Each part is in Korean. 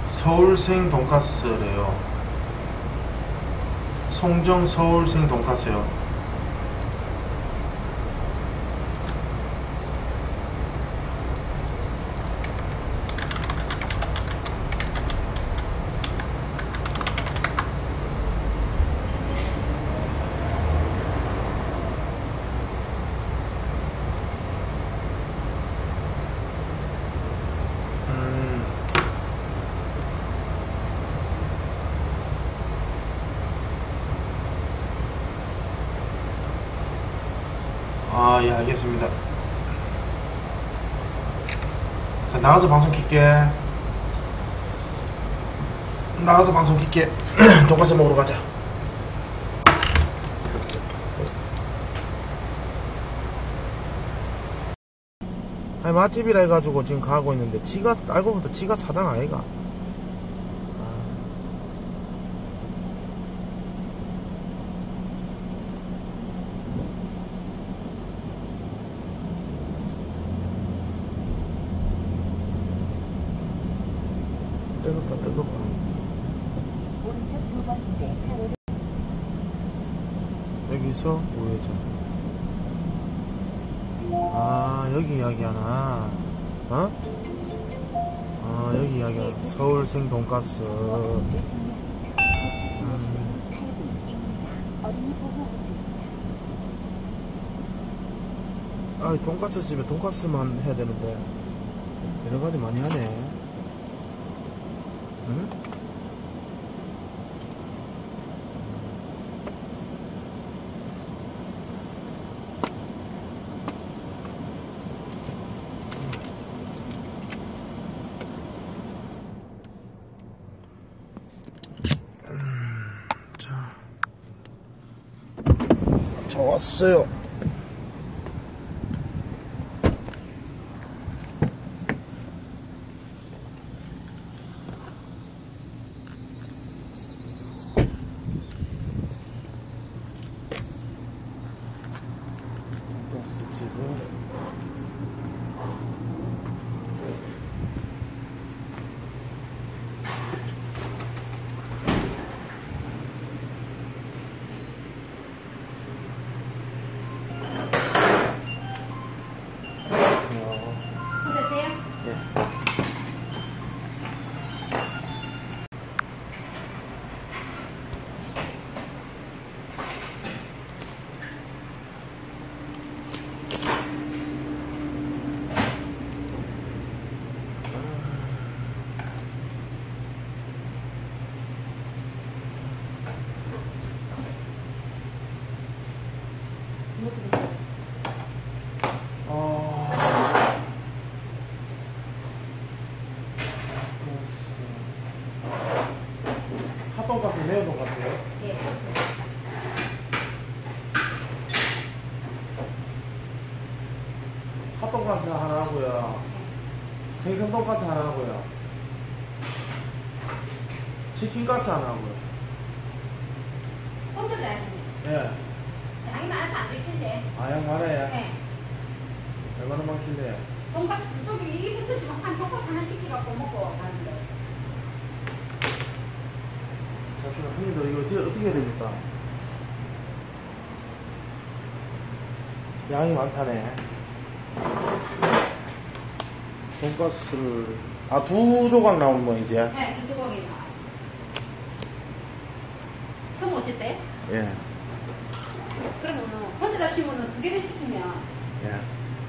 서울생 돈가스래요. 송정 서울생 돈가스요. 아, 예, 알겠습니다. 자, 나가서 방송 킬게. 나가서 방송 킬게. 돈가스 먹으러 가자. 아니, 맛집이라 해가지고 지금 가고 있는데, 지가, 알고 보니까 지가 사장 아이가? 뜨겁다, 뜨거워. 오른쪽 두 번째 차로를 여기서 우회전. 아, 여기 이야기하나? 어? 아, 여기 이야기하나? 서울생 돈가스. 아, 돈가스 집에 돈가스만 해야 되는데 여러 가지 많이 하네. 응? 자, 왔어요. 핫돈가스, 매운 돈가스요? 예. 핫돈가스 하나 하고요. 생선 돈가스 하나 하고요. 치킨가스 하나 하고요. 오늘은 예. 양이 많아서 안 될 텐데. 아, 양 많아요? 네. 얼마나 많길래? 돈가스 그쪽이 이분들 잠깐 돈가스 하나 시켜갖고 먹고 가는데. 잠시만, 형님도 이거 어떻게 해야 됩니까? 양이 많다네. 돈가스를, 아, 두 조각 나온 거, 이제? 네, 두 조각이 나와요. 처음 오셨어요? 예. 그러면은 혼자 잡시면은 두 개를 시키면. 예.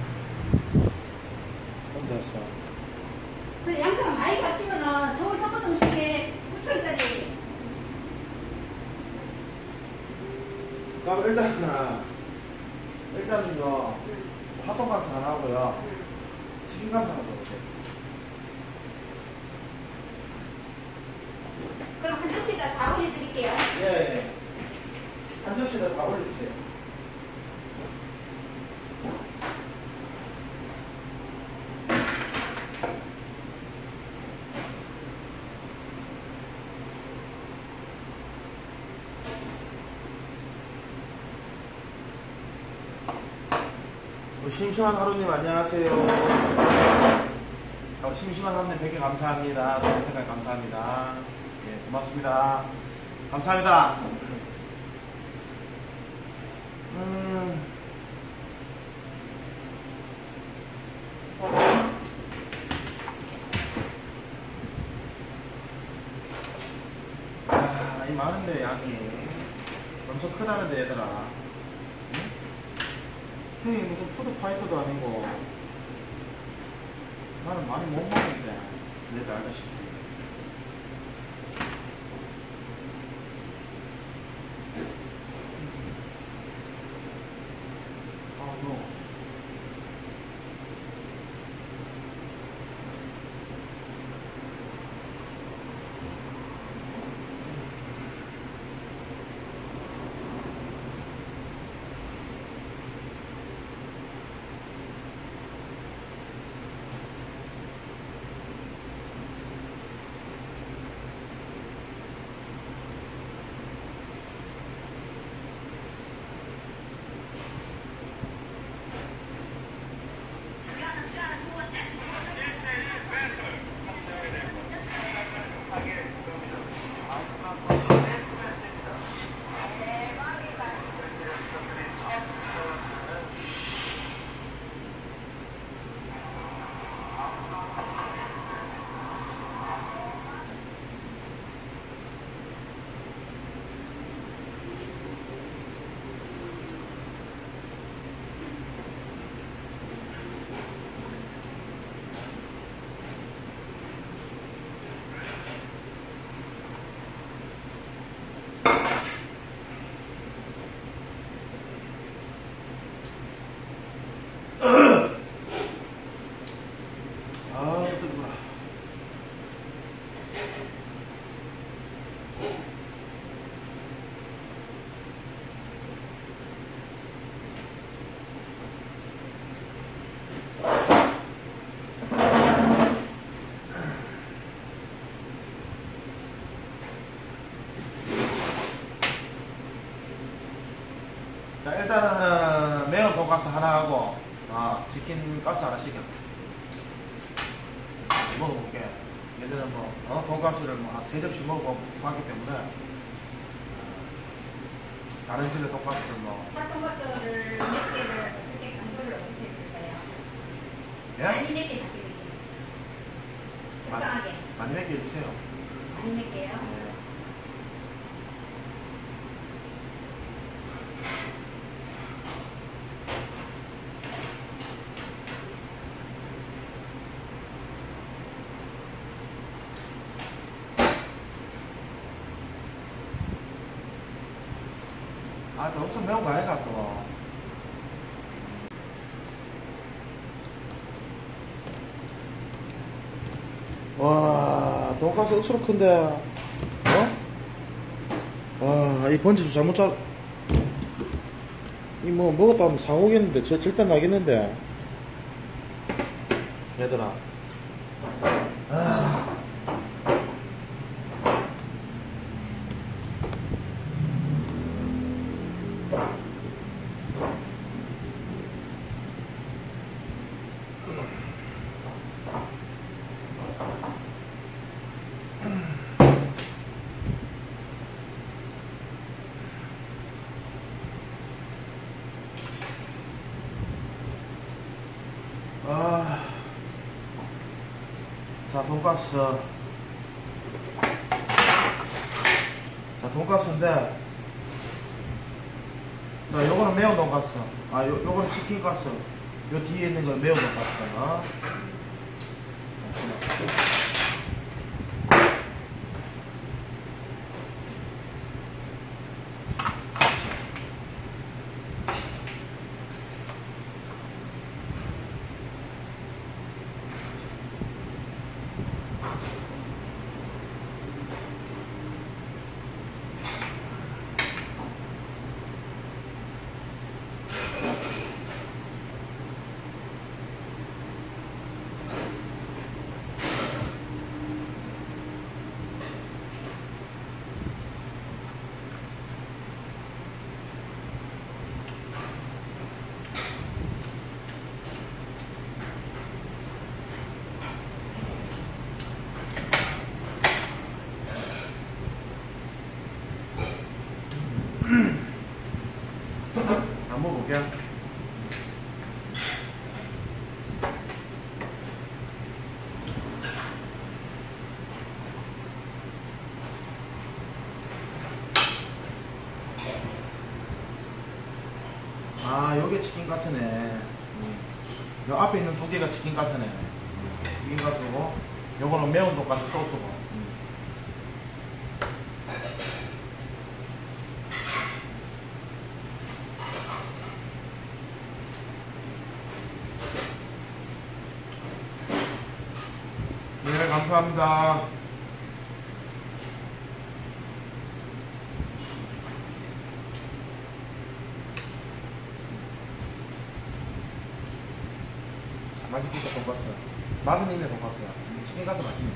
혼자서. 근데 양념 많이 잡시면은 서울 덮밥 음식에 9,000원짜리. 그럼 일단은 이거 핫돈가스 하나 하고요. 치킨가스 하나 넣어주세요. 그럼 한 접시에다 다 올려드릴게요. 예, 예. 한 접시에다 다 올려주세요. 심심한 하루님 안녕하세요. 또 심심한 사람들 100개 감사합니다. 동영상까지 감사합니다. 예, 고맙습니다. 감사합니다. 이 많은데 양이 엄청 크다는데 얘들아. 응? 형이 무슨 푸드파이터도 아니고 나는 많이 못 먹는데 얘들 알다시피. 자, 일단은 매운 돈가스 하나 하고 치킨 가스 하나 시켜 먹어볼게. 예전에 돈가스를 한 3접시 먹어봤기 때문에 다른 집의 돈가스를 팥돈가스를 몇 개를 어떻게 간도를 어떻게 해줄까요? 예? 많이 몇 개 잡히고 적당하게 많이 몇 개 해주세요. 많이 몇 개요? 예. 또 엄청 매운 거 아이가 또. 와, 돈가스 억수로 큰데. 와, 이 번지도 잘못 이 뭐 먹었다 하면 상오겠는데, 절대 나겠는데. 얘들아. 자, 돈가스. 자, 돈가스인데. 자, 요거는 매운 돈가스. 요거는 치킨 가스. 요 뒤에 있는 건 매운 돈가스다. 먹어볼게. 아, 요게 치킨 가스네. 요 앞에 있는 두 개가 치킨 가스네. 치킨 가스고, 요거는 매운 돈가스 소스고. 네, 감사합니다. 맛있겠다, 돈가스. 맛은 있네, 돈가스야. 치킨 가스 맛있네.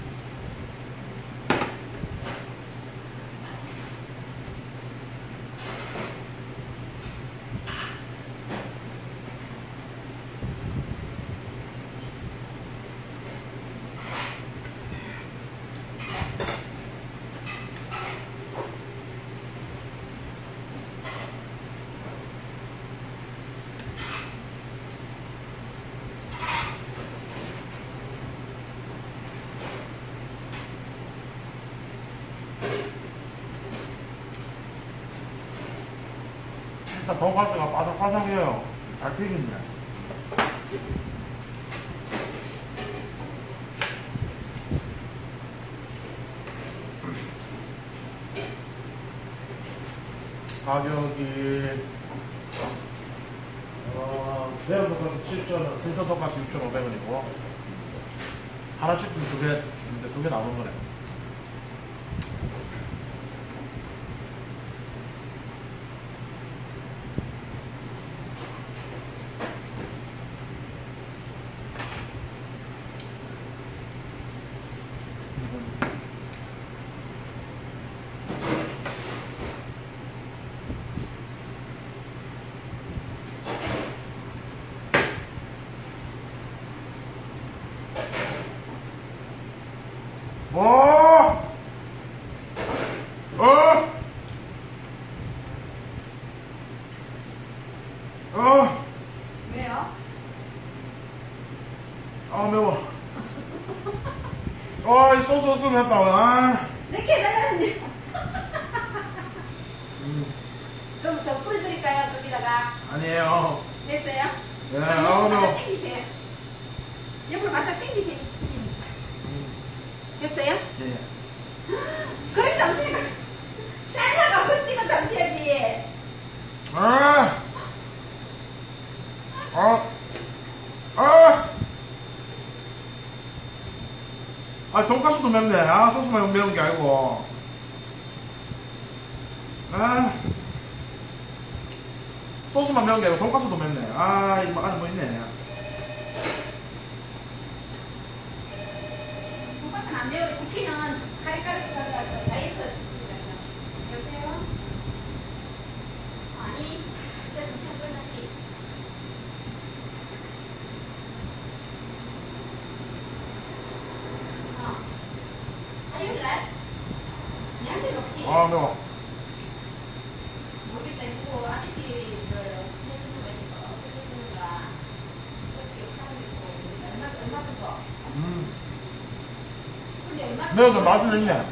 진짜 돈가스가 바삭바삭해요. 잘 튀긴네. 가격이 매운 돈가스 7,000원, 생선 돈가스 6,500원이고 하나씩 두 개 나오는 거네. 왜요? 아, 매워. 이 소스 없으면 했다. 아. 몇 개 달라는데. 그럼 더 풀어드릴까요? 거기다가. 아니에요. 됐어요? 네, 옆으로 매워. 바짝 당기세요. 옆으로 바짝 당기세요. 됐어요? 예. 그래, 잠시만. 잘라가 그 찍어 잠시야지. 돈가스도 맵네. 소스만 매운 게 아니고. 소스만 매운 게 아니고 돈가스도 맵네. 이거 안에 뭐 있네. 돈가스는 안 매워. 치킨은 가리가리 들어가서 다이어트 시키라서. 여보세요? 아니, 이제 좀 참고해놨지. 화요일날? 얘한테 먹지? 매워. 모르겠다. 이거 아저씨를 해주는 것이고, 해주는가. 어떻게 하는 거 얼마 정도? 근데 얼마 매워서 맛은 있네.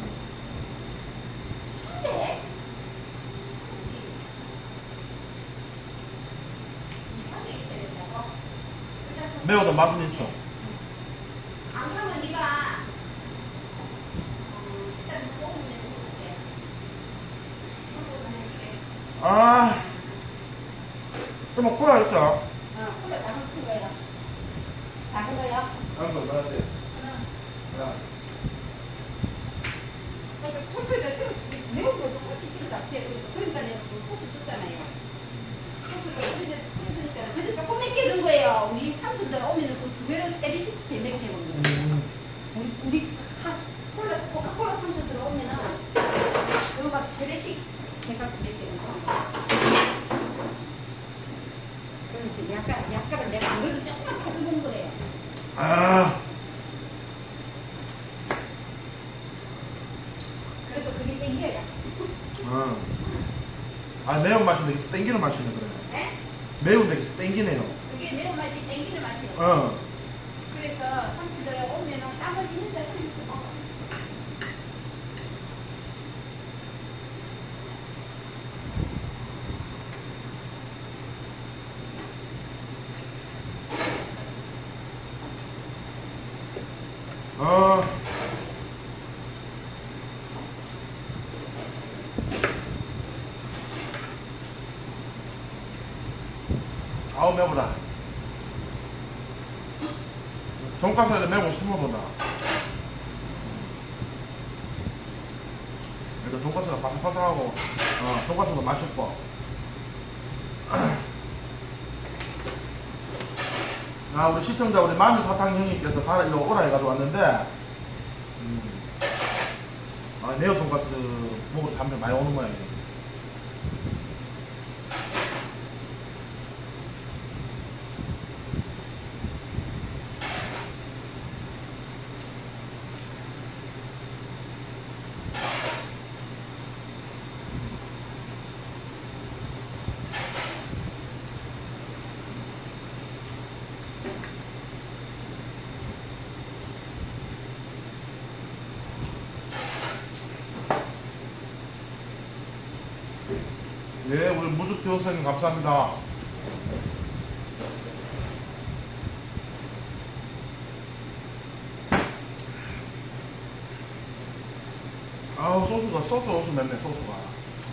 근데? 이상하게 있어야 된다고? 매워도 맛은 있어. 안 그러면 네가 일단 먹으면 해줄게. 먹으면 해줄게. 좀 콜라 있어. 콜라 작은 큰 거예요. 작은 거요? 다른 거 얼마나 돼? 그러니까 소스를 매운 거 조금씩 찍어 잡채. 그러니까 내가 그 소스 줬잖아요. 소스를 뿌려주니까 근데 조금 맵게 준 거예요. 우리 산수들 오면은 그 두 배로 세 배씩 더 맵게 먹는 거예요. 우리 코카콜라 산수들 오면은 그거 막 세 배씩 해갖고 맵게 먹는 거예요. 그럼 지금 약간을 내가 안 그래도 조금만 가져본 거예요. 그래도 그게 땡겨요. 매운맛인데 땡기는 맛이네, 그래. 네? 매운데 계속 땡기네요. 그게 매운맛이 땡기는 맛이에요. 어. 그래서 삼촌들 오면은 땀을 흘린다 흘리면서 먹어. 어. 아우 매우다. 돈가스에도 매운 거 씹어본다. 그래도 돈가스가 바삭바삭하고 돈가스도 맛있고. 아 우리 시청자 우리 마늘사탕 형님께서 가라 이거 오라 해가지고 왔는데 아 네오 돈가스 먹으러 사람들 많이 오는 모양이에요. 네, 우리 무주교수님 감사합니다. 아우 소스 맵네 소스가.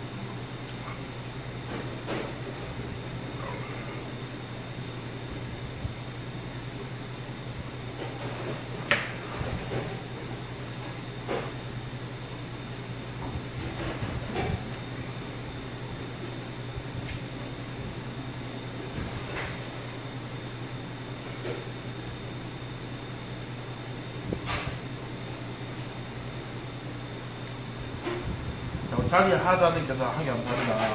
자기 하자님께서 하기 감사합니다.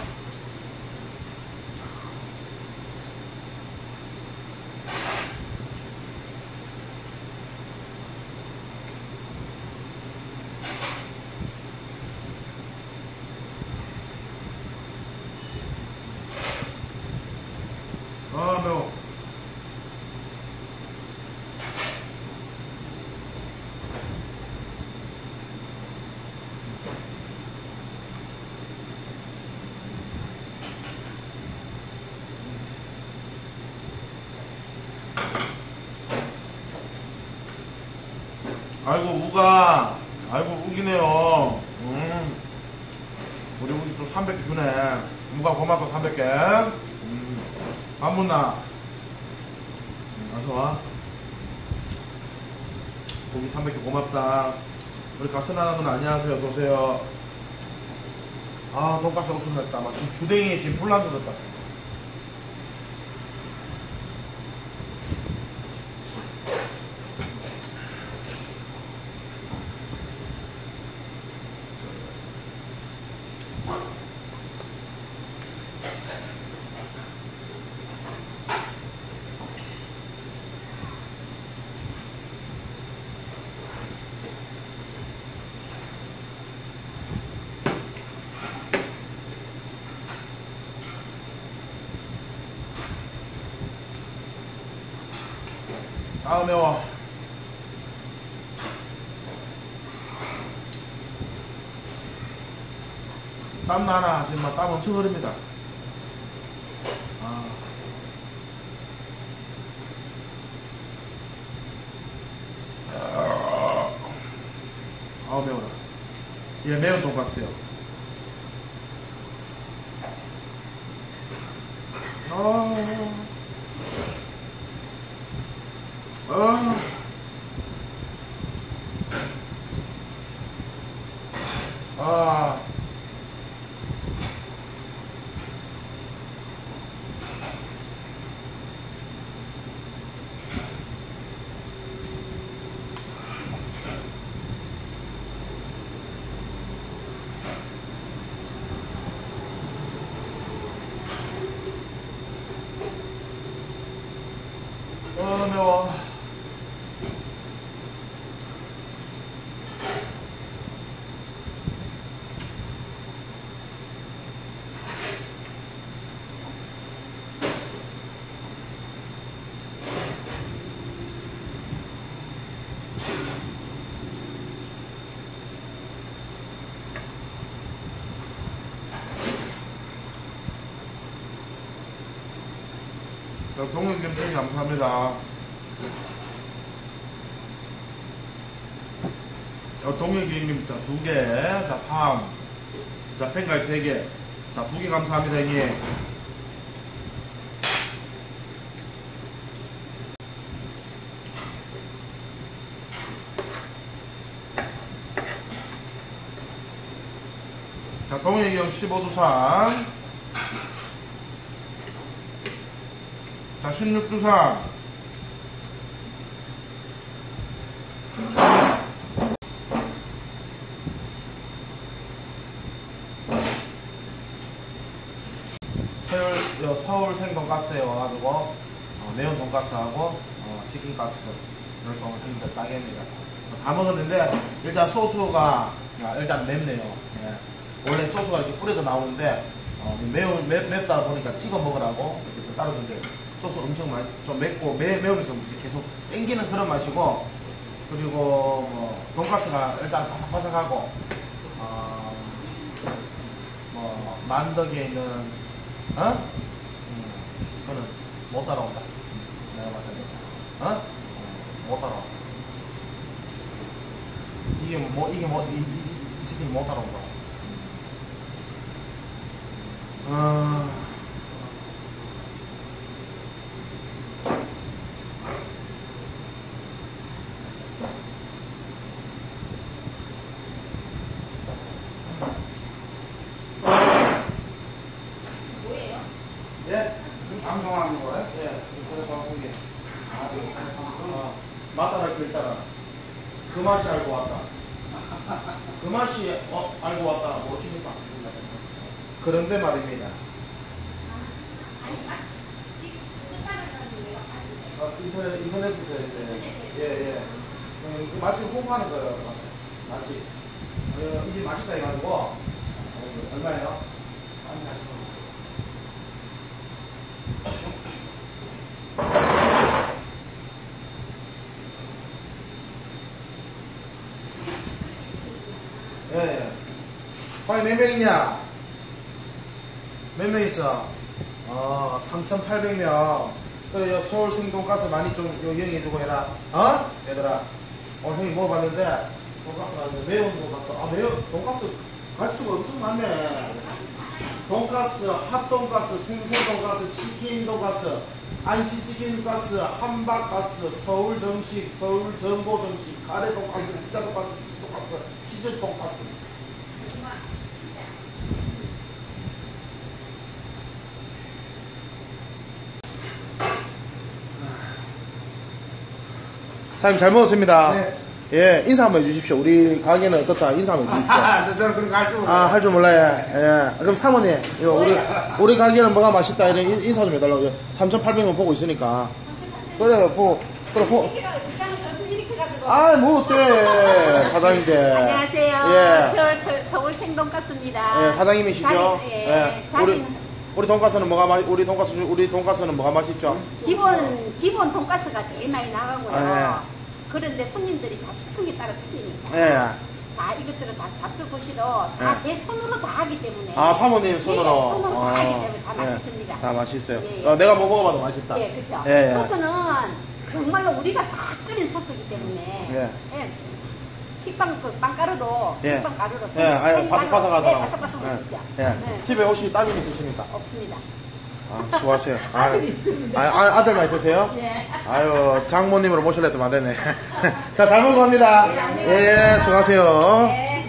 아 매워. 아이고 우가 아이고 우기네요. 우리 우기 또 300개 주네. 우가 고맙다 300개. 반문나 어서와. 고기 300개 고맙다. 우리 가스나나 누나 안녕하세요. 어서오세요. 아 돈가스 웃음냈다. 막 지금 주댕이에 지금 불난 듯했다. 아 매워. 땀 나나 지금 막 땀 엄청 흐릅니다. 아우 매워라. 예 매운 돈가스요. 매워. 동영님 되게 감사합니다. 동영님 2개, 자 3, 자 펜가입 3개, 자 2개 감사합니다 형님. 자 동영이 15두상, 자 16두상, 서울 생돈가스에 와가지고 매운 돈가스하고 치킨가스 이렇게 오늘 따개입니다. 다 먹었는데 일단 소스가 일단 맵네요. 예. 원래 소스가 이렇게 뿌려서 나오는데 맵다 보니까 찍어 먹으라고 이렇게 따로 주세요. 소스 엄청 많이 좀 맵고 매우면서 계속 땡기는 그런 맛이고, 그리고 돈가스가 일단 바삭바삭하고 만덕에 있는 저는 못 따라온다. 내가 봤을 때 못 따라와. 이 치킨이 못 따라온다. 뭐예요? 예? 무슨 방송하는 거예요? 예, 인터넷 방송에. 인터넷 방송? 마다라 길 따라. 그 맛이 알고 왔다. 그 맛이 알고 왔다. 모르십니까? 그런데 말입니다. 아니, 이거 따르는 내가 인터넷에서 이제, 마침 홍보하는 거예요. 마침. 이제 맛있다 해가지고, 얼마예요? 14,000원. 예. 과연 몇 명이냐? 몇 명 있어? 3,800명. 그래, 요 서울 생돈가스 많이 좀 영해주고 해라. 얘들아. 오늘 형이 먹어봤는데, 돈가스가 매운 돈가스. 매운 돈가스 갈수가 엄청 많네. 돈가스, 핫돈가스, 생선돈가스, 치킨 돈가스, 안치치킨 가스, 함박가스, 서울 정식, 서울 전보 정식, 가래 돈가스, 피자 돈가스, 치즈 돈가스, 치즈 돈가스. 사장님 잘 먹었습니다. 네. 예, 인사 한번 해주십시오. 우리 가게는 어떻다? 인사 한번 해주십시오. 저는 그런 거 할 줄 몰라요. 할 줄 몰라요. 예. 그럼 사모님, 이거 우리 가게는 뭐가 맛있다? 이런 인사 좀 해달라고. 3,800원 보고 있으니까. 그래, 그래, 이렇게 가지고. 뭐 어때? 사장인데. 안녕하세요. 서울 생돈가스입니다. 예, 사장님이시죠? 자기는 우리 돈가스는 우리 돈가스는 뭐가 맛있죠? 기본 돈가스가 제일 많이 나가고요. 그런데 손님들이 다 식성에 따라 틀리니까. 다 이것저것 다 잡수고시도 다 제 손으로 다 하기 때문에. 사모님 손으로. 손으로 다 하기 때문에 다 맛있습니다. 다 맛있어요. 예. 내가 뭐 먹어봐도 맛있다. 예, 그렇죠. 예. 소스는 정말로 우리가 다 끓인 소스이기 때문에. 식빵 빵가루도 예. 식빵 가루로 바삭바삭하더라고요. 바삭바삭 맛있죠. 예. 집에 혹시 따님 있으십니까? 없습니다. 수고하세요. 아들이 있습니다. 아들만 있으세요? 예. 아유, 장모님으로 모실래도 안 되네. 자, 잘 먹고 갑니다. 네, 안녕하세요. 수고하세요. 네.